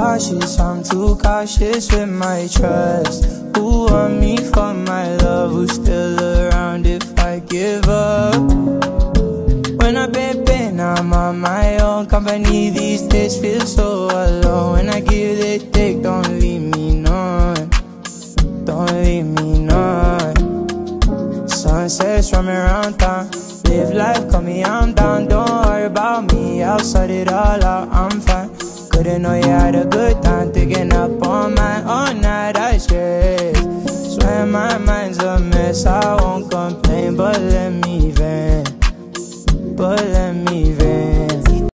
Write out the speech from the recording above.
I'm too cautious with my trust. Who want me for my love? Who's still around if I give up? When I've been, I'm on my own. Company these days feel so alone. When I give it take, don't leave me none. Don't leave me none. Sunsets roaming around town. Live life, call me, I'm down. Don't worry about me, I'll sort it all out, I'm fine. Couldn't know you had a good time, picking up on my own.